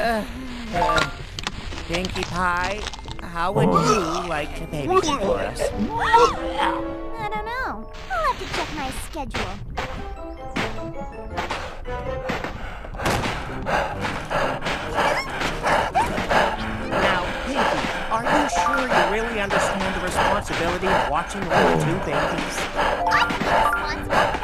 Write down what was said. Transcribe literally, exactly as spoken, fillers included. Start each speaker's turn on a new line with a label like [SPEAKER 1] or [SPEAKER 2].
[SPEAKER 1] Uh, uh, Pinkie Pie, how would you like to babysit for us?
[SPEAKER 2] I don't know. I'll have to check my schedule.
[SPEAKER 1] Now, Pinkie, are you sure you really understand the responsibility of watching over two babies?
[SPEAKER 2] I'm the responsible